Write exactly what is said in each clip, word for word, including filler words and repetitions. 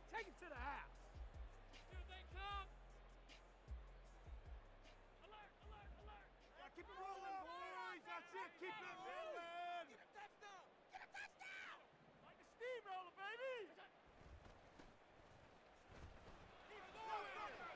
Take it to the house. Here they come. Alert, alert, alert. Now keep it rolling, boys. That's it. Keep it rolling. Get a touchdown. Get a touchdown. Like a steamroller, baby. Keep going.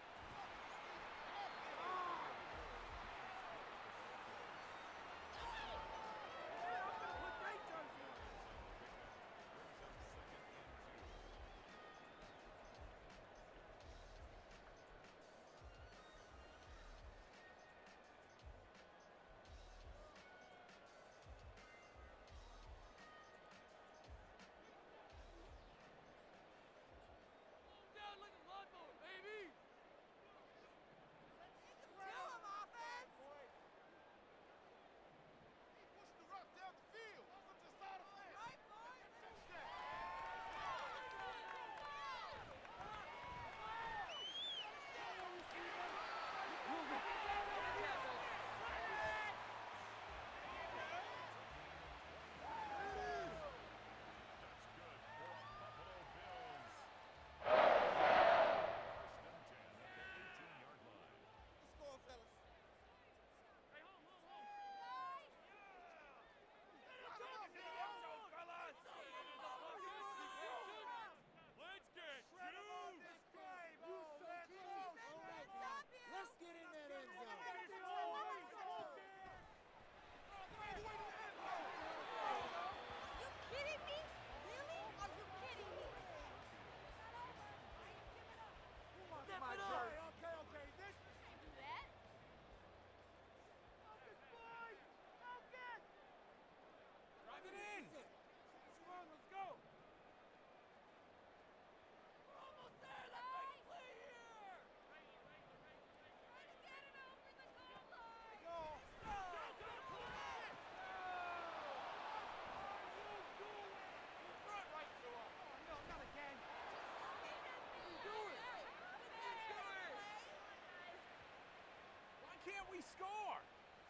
We score!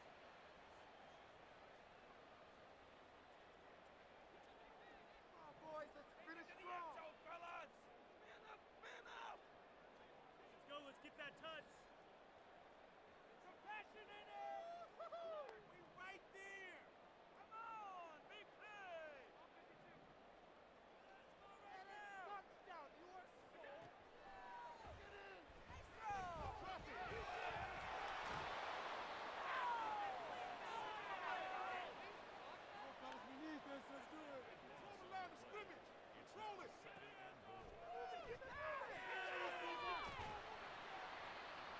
Come on, boys, let's finish strong! Zone, fellas! Man up, man up! Let's go, let's get that touch! Some passion in it! We right there! Come on, big play! Let's go right now! Touchdown, you are so... Get in! Nice throw! Drop it! Let's do it. Control the line of scrimmage. Control it.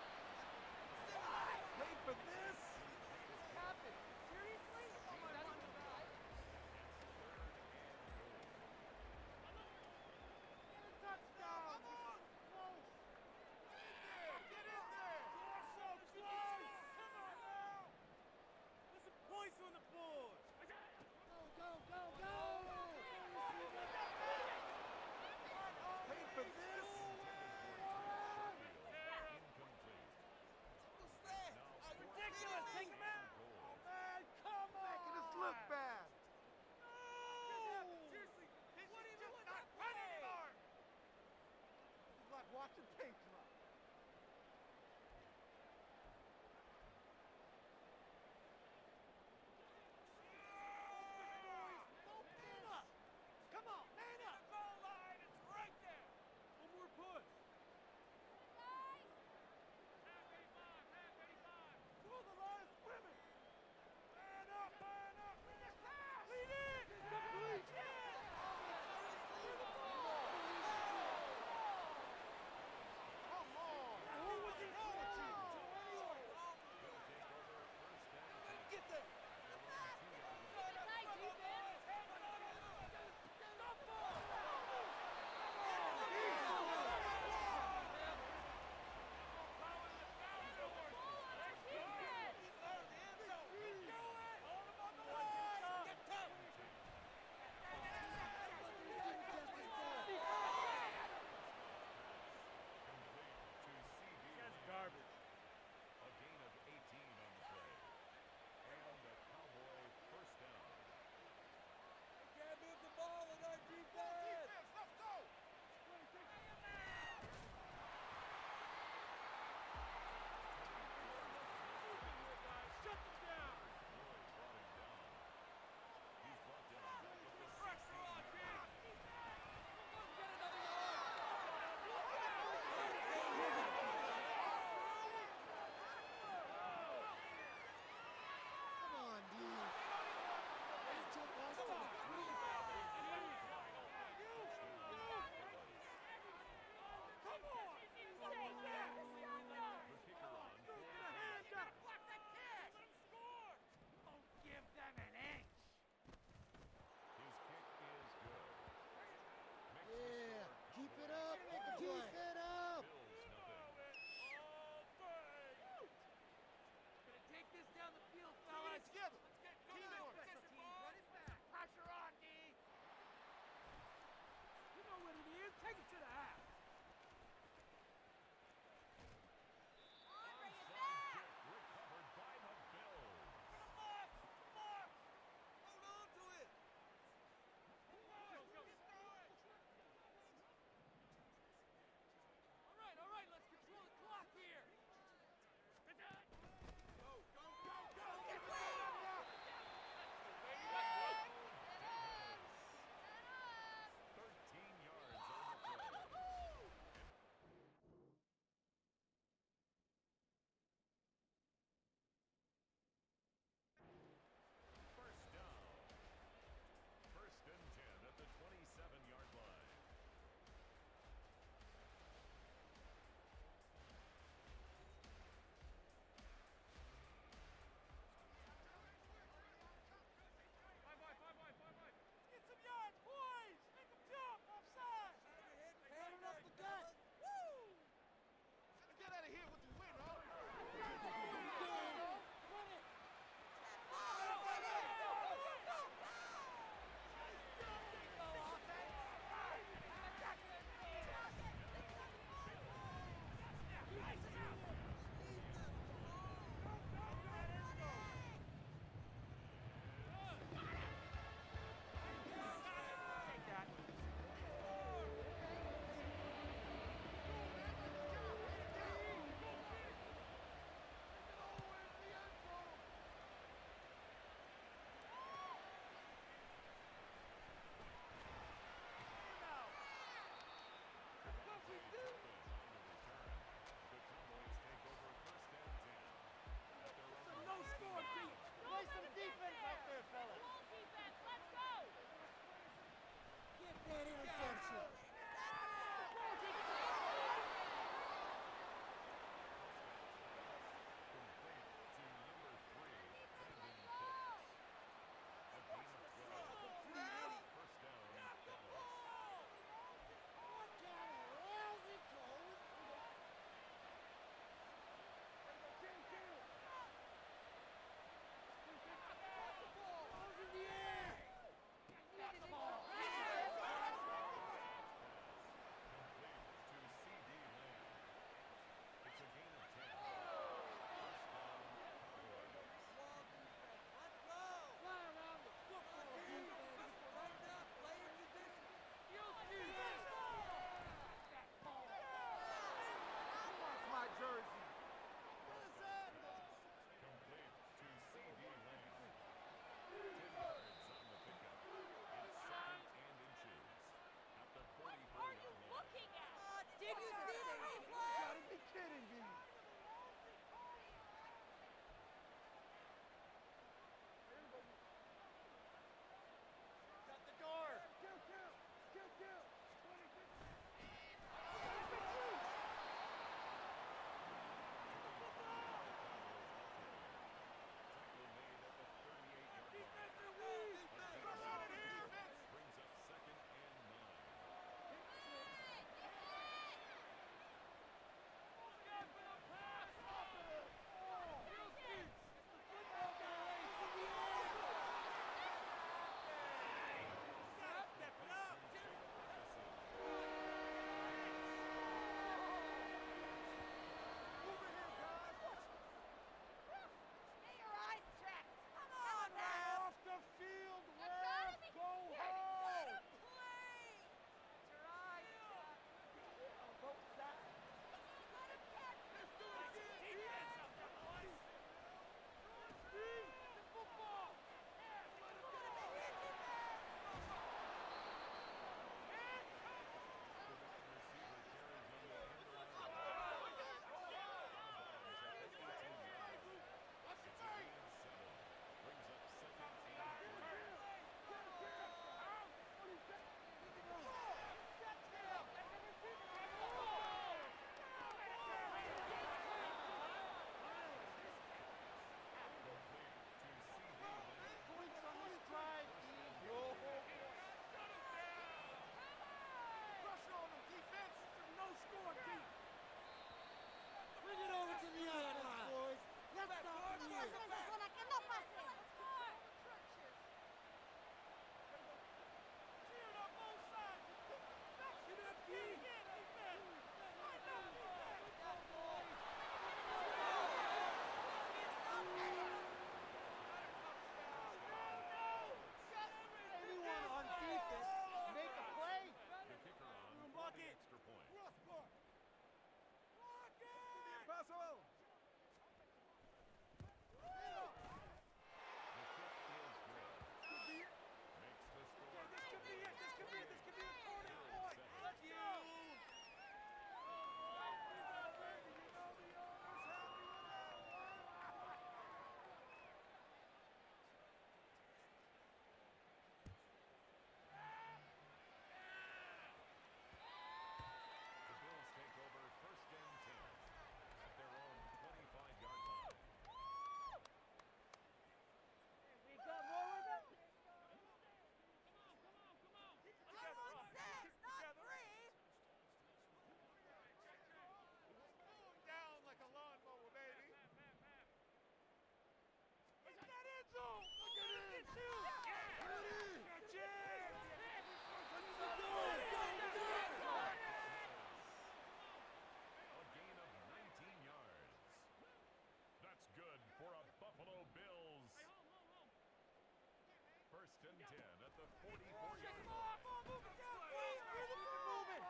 First and ten at the forty-four-yard line. Come on, move it down. Keep it moving.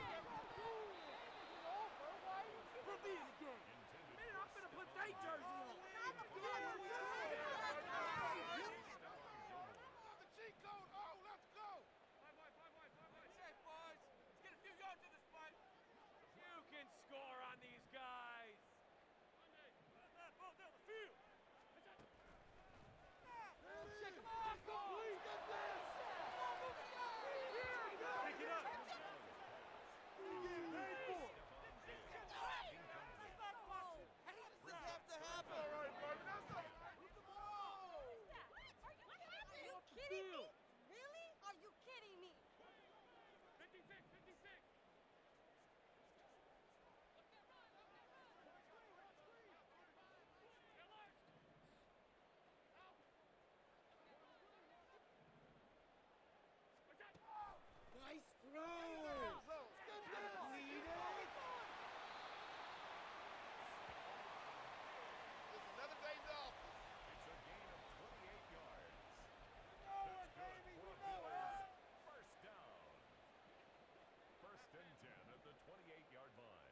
We'll be in the game. Intended Man, for I'm gonna put Stephon that jersey on. The cheat code. Oh, let's go. Five wide, five wide, five wide. Safe, boys. Let's get a few yards in this fight. You can score on these guys. Run that ball down the field. Check him off. Go. Please get this. Pick it up. We're getting paid for it. This have to happen. All right, baby. That's all right. Are you kidding me? Really? Are you kidding me? fifty-six, fifty-six. Nice throw. Bleed it. It's another day off. It's a gain of twenty-eight yards. know That's it, good baby. for We know it. Bills. First down. First and ten at the twenty-eight-yard line.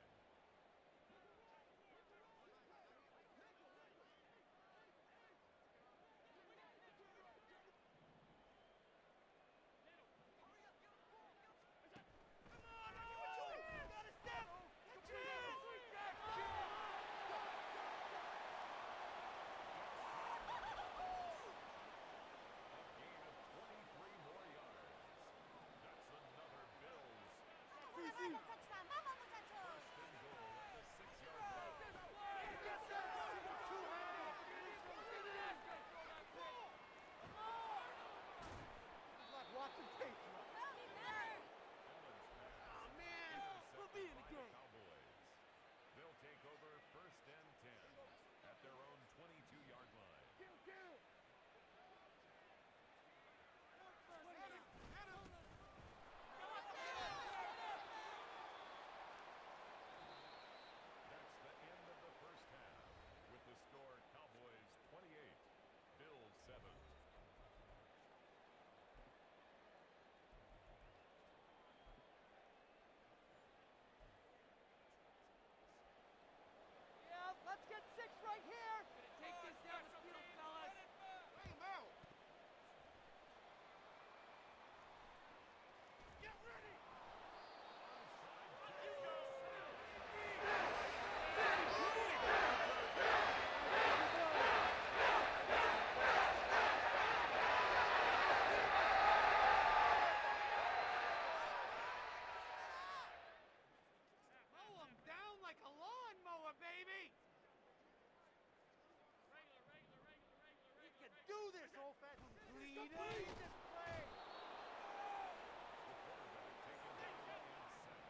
A gain of twenty-three more yards. That's another Bills. Touchdown, vamos muchachos. First and goal at the six-yard line. Like watching tape. Help me, man. Allen's pass. Oh, man. We'll be in the Intercepted by game. Cowboys. They'll take over first and ten at their own twenty-two-yard line. Kill, kill. That's the end of the first half with the score Cowboys twenty-eight, Bills seven. Yeah, let's get six right here. Take this down the field, fellas. Hey, Mel. Get ready. Mow 'em down like a lawnmower, baby. Regular, regular, regular, regular, We regular. can do this, old-fashioned bleeding. The This play. quarterback taken down and sacked.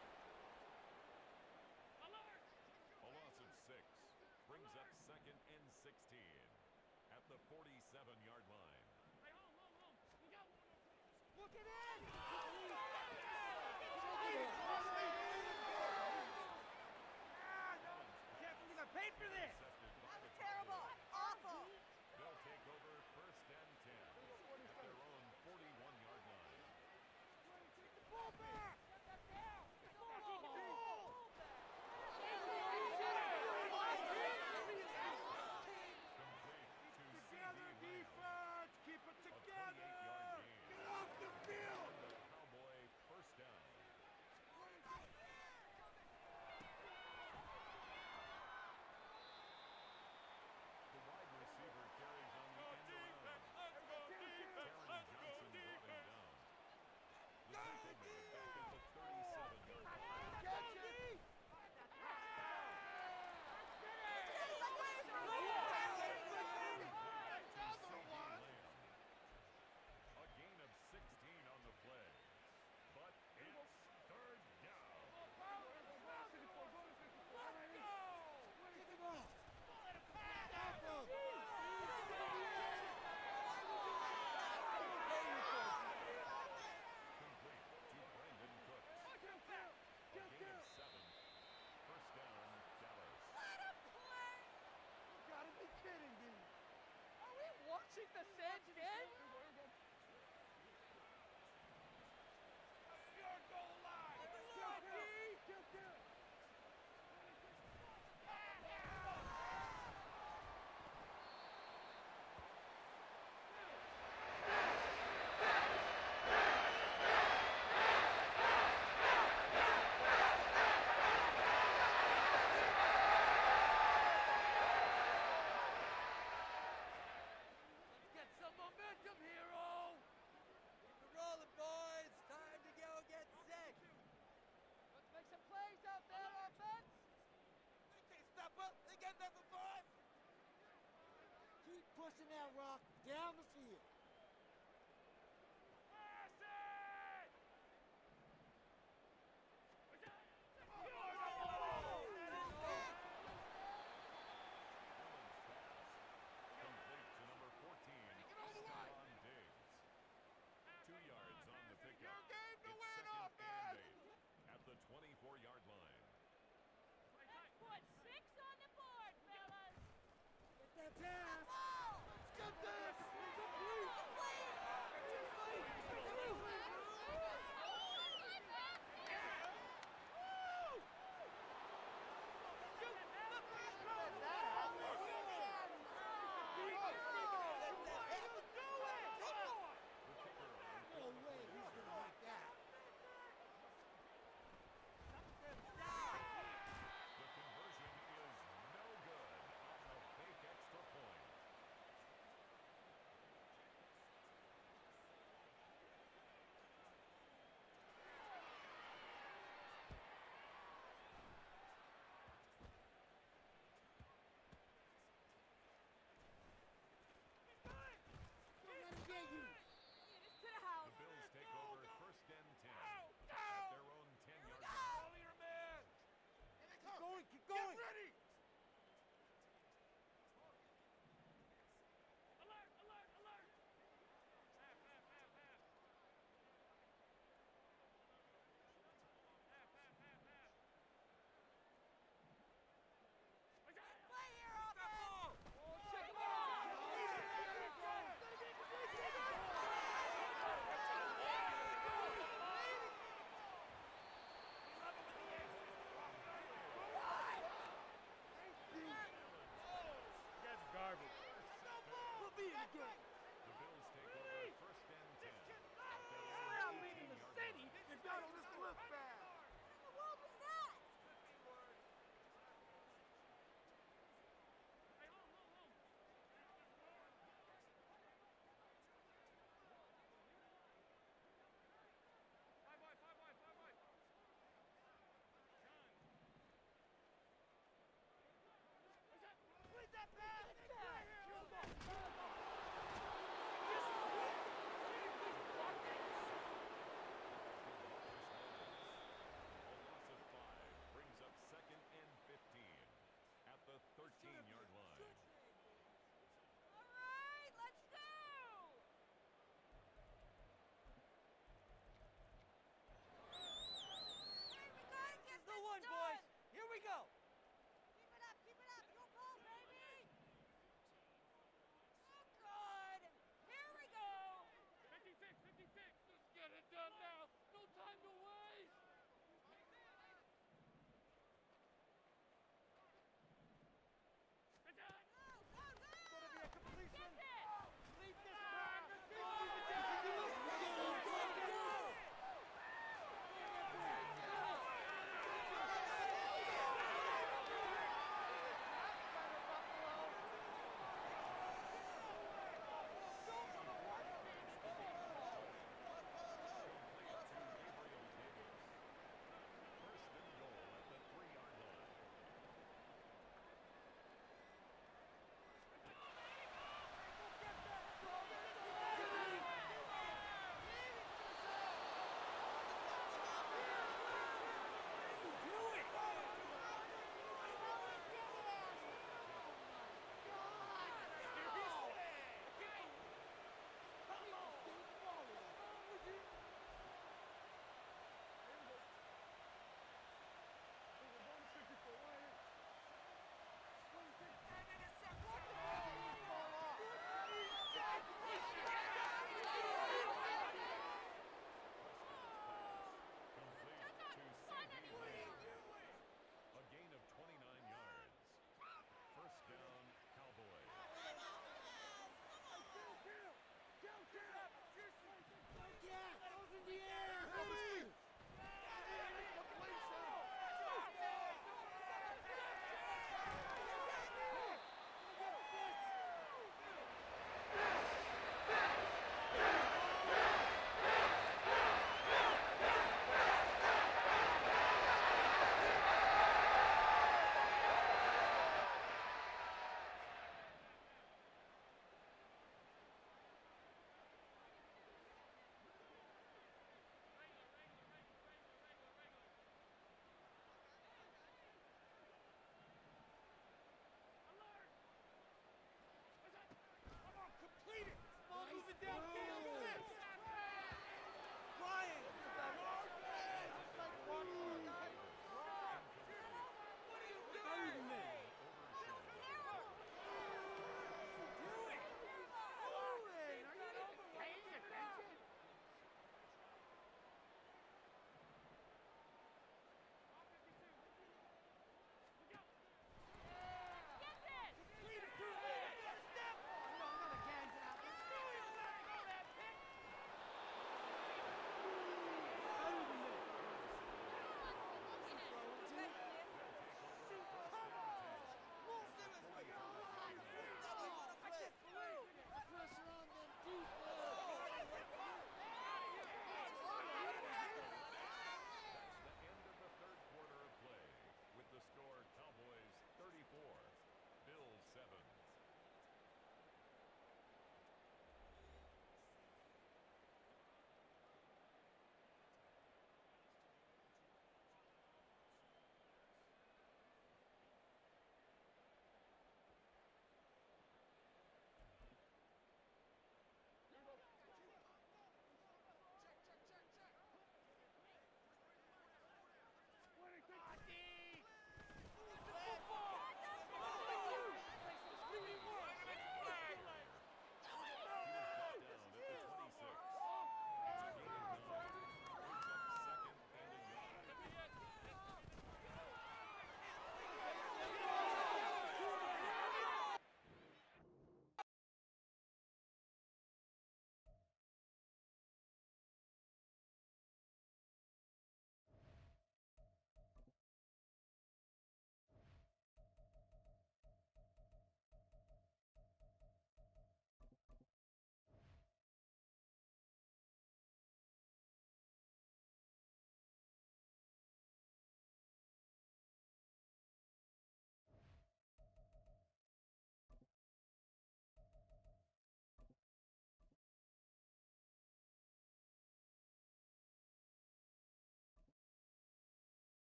Alert. A loss of six brings up second and sixteen at the forty-seven-yard line. Hey, home, home, home. We got one. Look it in. Can't believe I paid for this. Intercepted by That the was terrible. Cowboys. Awful. They'll take over first and ten at their own forty-one-yard line. Ball back. Complete to C D Together, Lamb. defense. Keep it A together. twenty-eight-yard gain. Get off the field. The Cowboy first down. Keep pushing that rock down the field. twenty-four-yard line. Put six on the board, fellas. Get that pass. Let's get this. Complete.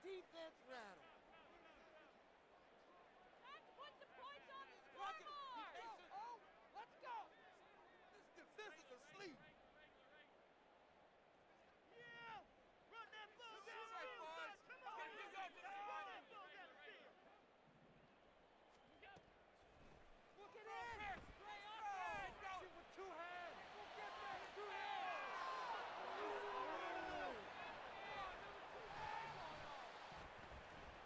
defense rattle. Let's put some points on the Rocket, scoreboard. he takes it. Oh, let's go. This defense is asleep. Yeah! Run that ball This down is the right, field, boys. son. Come Let's on, get a few man. yards to the Run spot. that ball down the field. Look at Throw it. pitch. Straight Throw. up. Throw. Shoot with two hands. We'll get that. Two hands. Oh, Oh, number two guys on off.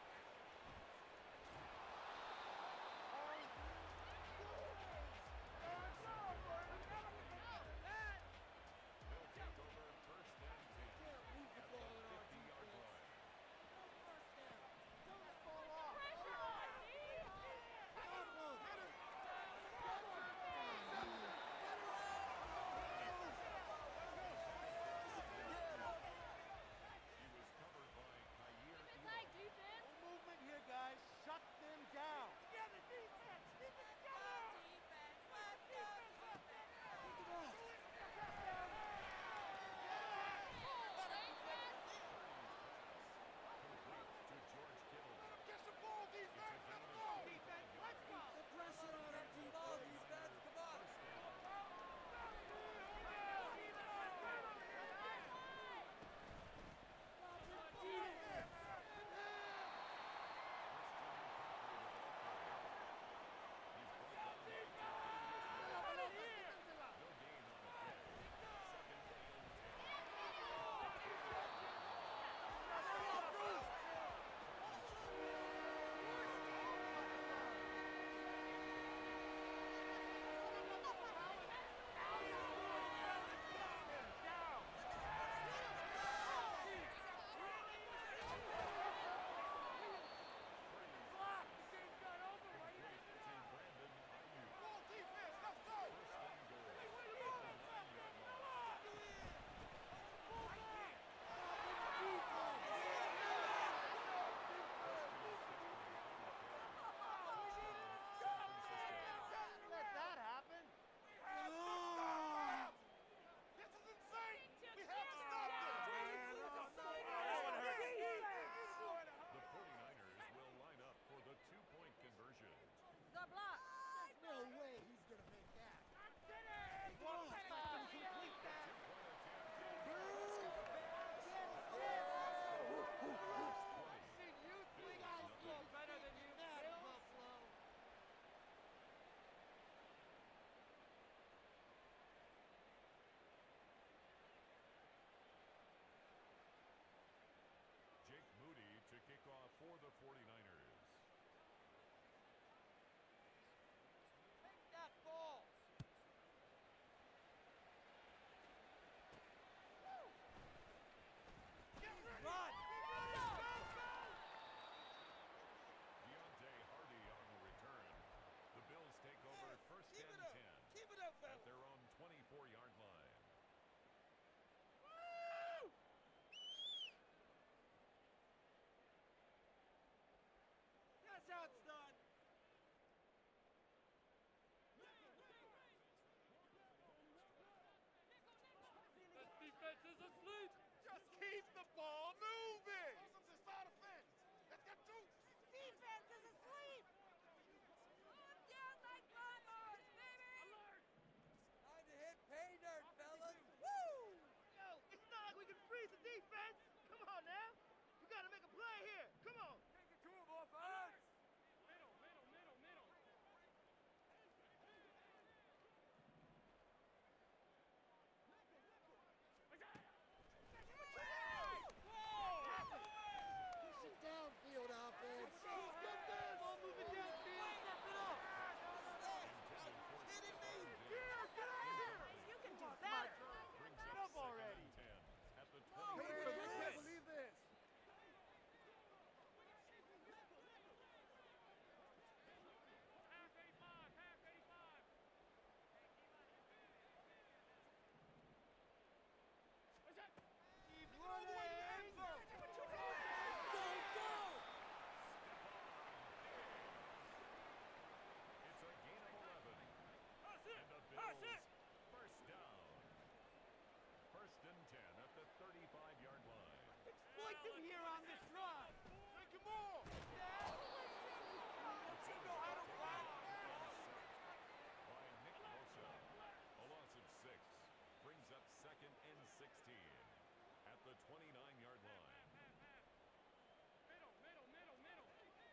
twenty-nine-yard line. Middle, middle, middle, middle.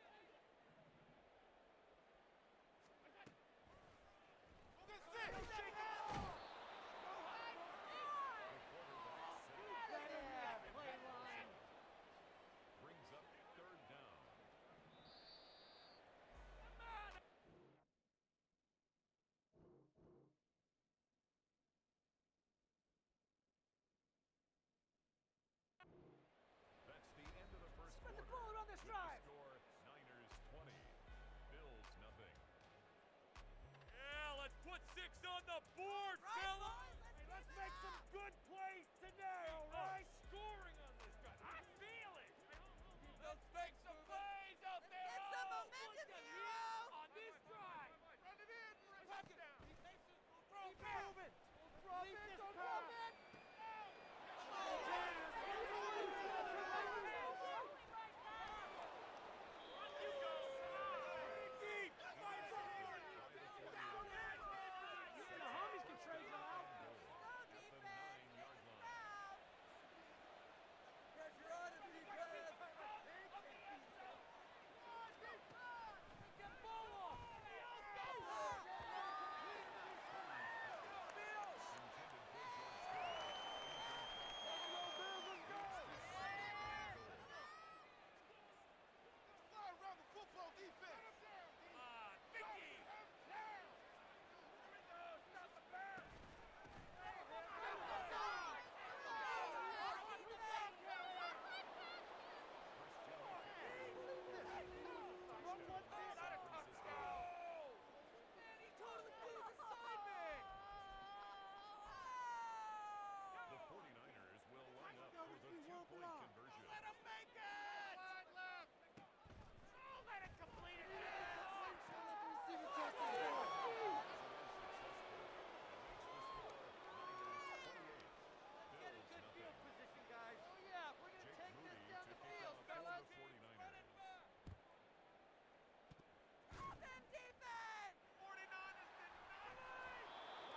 We'll get six. The quarterback sack brings up third down. That's the end of the first Spread the quarter. ball around this With drive. the score, Niners twenty, Bills nothing. Yeah, let's put six on the board, fellas. Hey, let's make some good plays today, all right? Oh, scoring on this drive. I feel it. Let's make some plays out Let's there. get some Oh, momentum, put the hero. heat on this drive. Run it in. Touchdown. Throw it back. Moving. Drop Leave it. this Don't pass. drop it. The homies can trade you out. Goal at the nine-yard line. Pressure on him, defense. Get ball off. Intended for George Fly around the football defense. Ah, Vicky. The forty-niners will line up for the two-point conversion. Let him make it. Wide left. Oh, let it complete it. Get in good field position, guys. Oh, yeah. We're going to Jake take Moody this down to the kick field, off for fellas. the forty-niners. Stop them, defense. forty-niners did not play.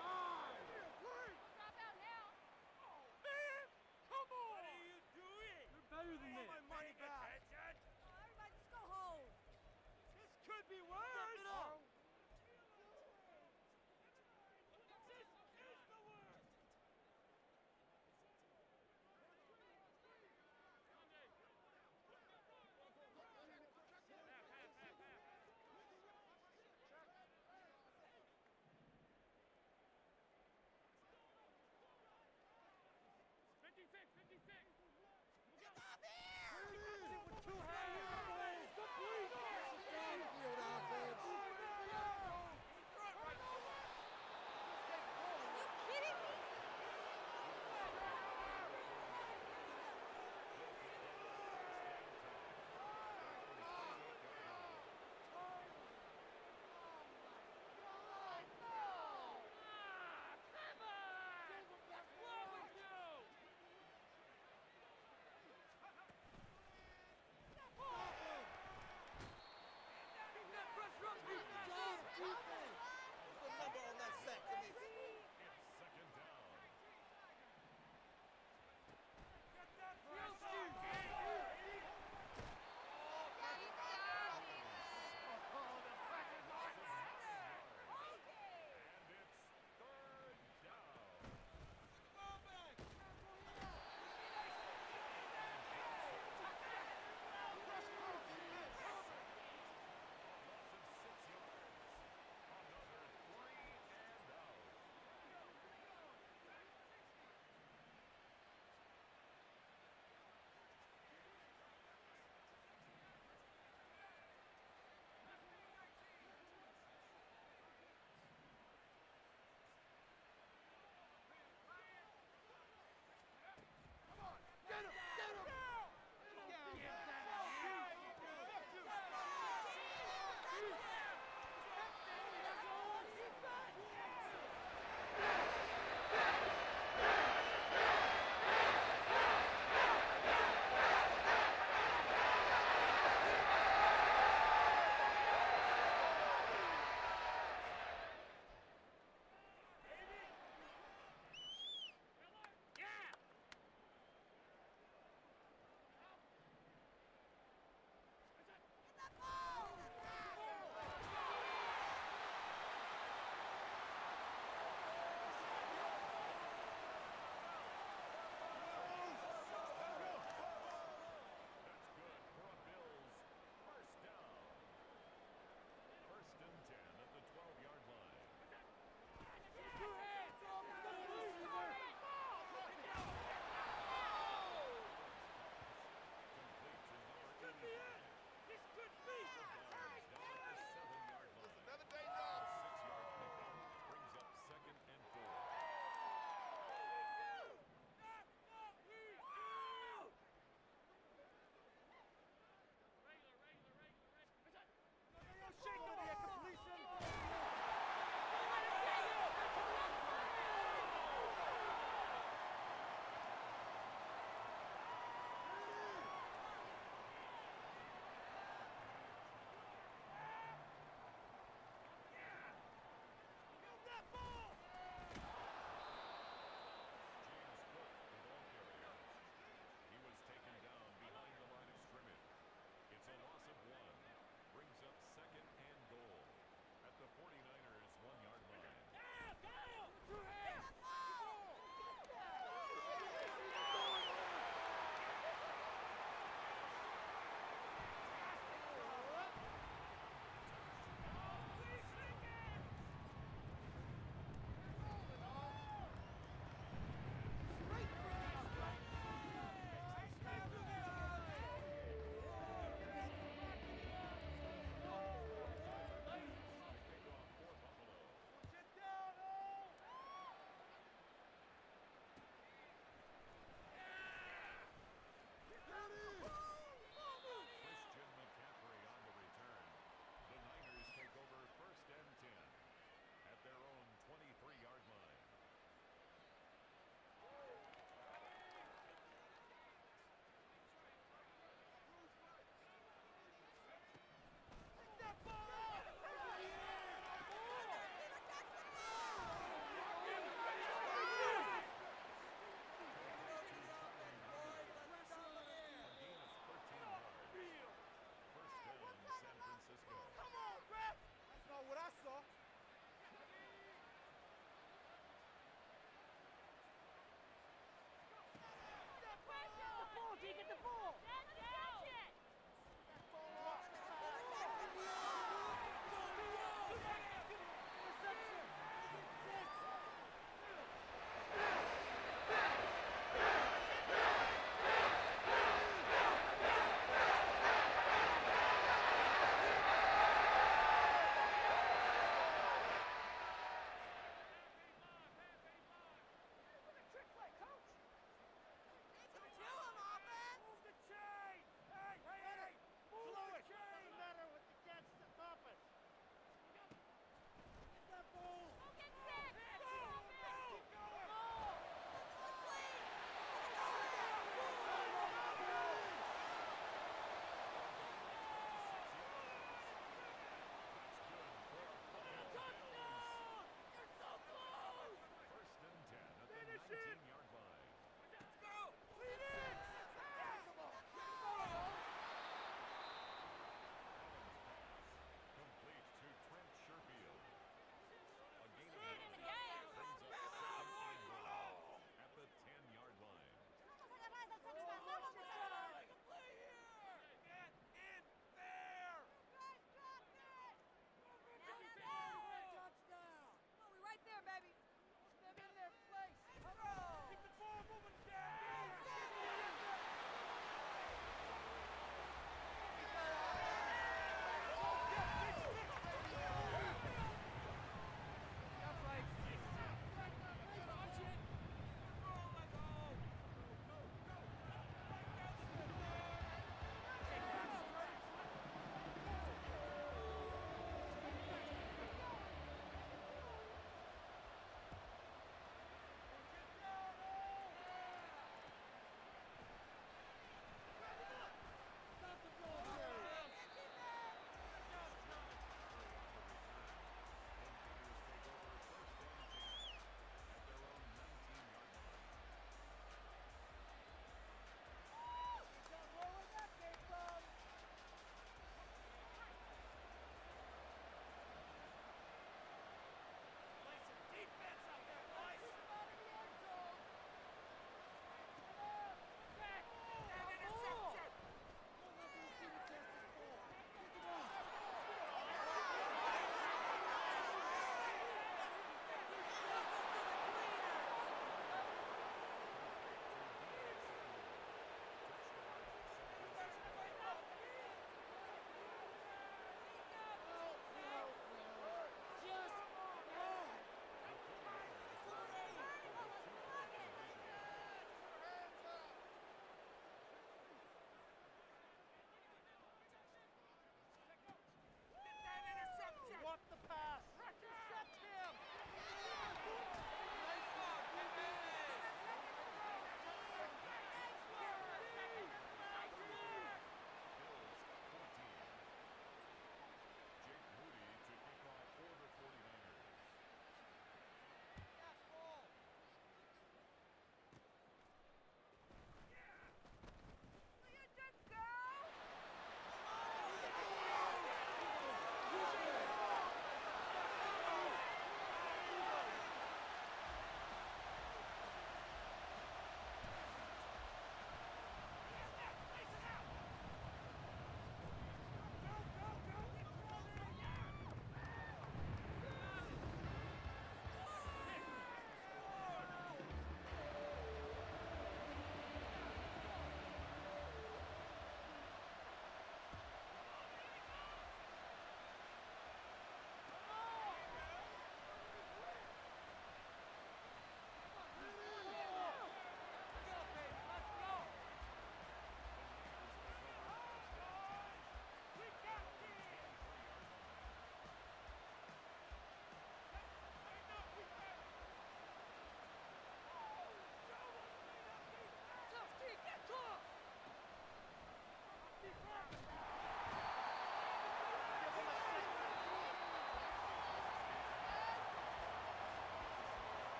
Drop out now. Oh, man. Come on. What are you doing? You're better than Am this. I money back? Attention. Oh, everybody just go home. This could be worse. Step it up. This is the worst. fifty-six, fifty-six. Get off here. With two hands. Complete. Downfield offense.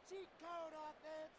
Cheat code offense.